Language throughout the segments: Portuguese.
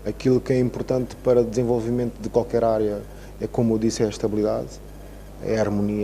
Aquilo que é importante para o desenvolvimento de qualquer área é, como eu disse, é a estabilidade, é a harmonia,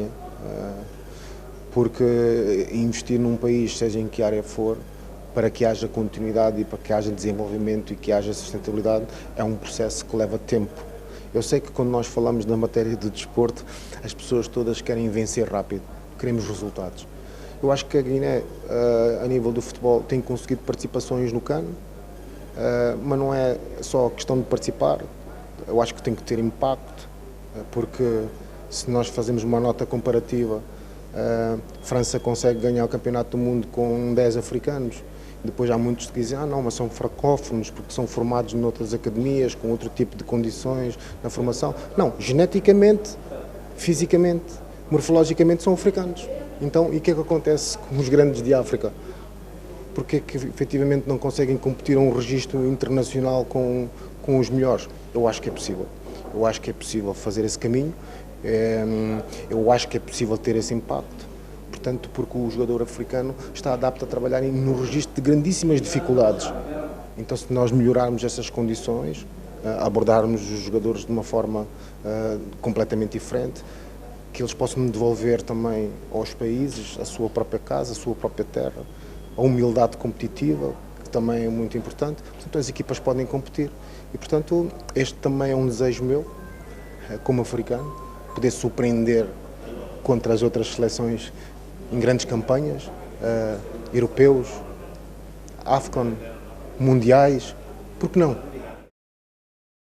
porque investir num país, seja em que área for, para que haja continuidade e para que haja desenvolvimento e que haja sustentabilidade, é um processo que leva tempo. Eu sei que quando nós falamos na matéria do desporto, as pessoas todas querem vencer rápido, queremos resultados. Eu acho que a Guiné, a nível do futebol, tem conseguido participações no CAN, mas não é só questão de participar, eu acho que tem que ter impacto, porque se nós fazemos uma nota comparativa, a França consegue ganhar o campeonato do mundo com 10 africanos. Depois há muitos que dizem, não, mas são francófonos porque são formados noutras academias, com outro tipo de condições na formação. Não, geneticamente, fisicamente, morfologicamente são africanos. Então, e o que é que acontece com os grandes de África? Porque é que efetivamente não conseguem competir a um registro internacional com os melhores? Eu acho que é possível. Eu acho que é possível fazer esse caminho. Eu acho que é possível ter esse impacto. Portanto, porque o jogador africano está adapto a trabalhar no registro de grandíssimas dificuldades. Então, se nós melhorarmos essas condições, abordarmos os jogadores de uma forma completamente diferente, que eles possam devolver também aos países a sua própria casa, a sua própria terra, a humildade competitiva, que também é muito importante. Portanto, as equipas podem competir. E, portanto, este também é um desejo meu, como africano, poder surpreender contra as outras seleções em grandes campanhas, europeus, AFCON, mundiais, por que não?